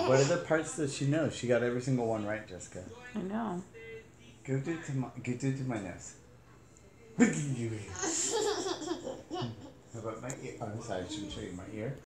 What are the parts that she knows? She got every single one right, Jessica. I know. Go do it to my nose. How about my ear? Oh, sorry, I shouldn't show you my ear.